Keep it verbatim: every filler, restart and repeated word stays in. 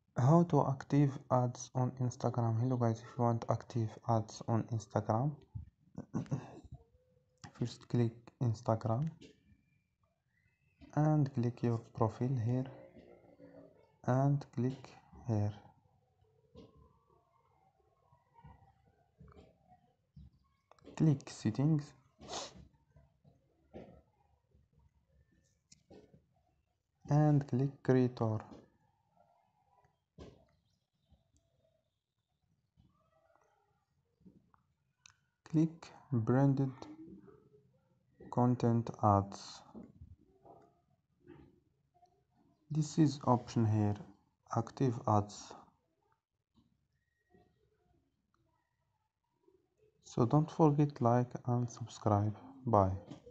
How to active ads on Instagram. Hello guys, if you want active ads on Instagram, first click Instagram and click your profile here and click here. Click settings and click creator. Click branded content ads. This is option here, active ads. So don't forget like and subscribe. Bye.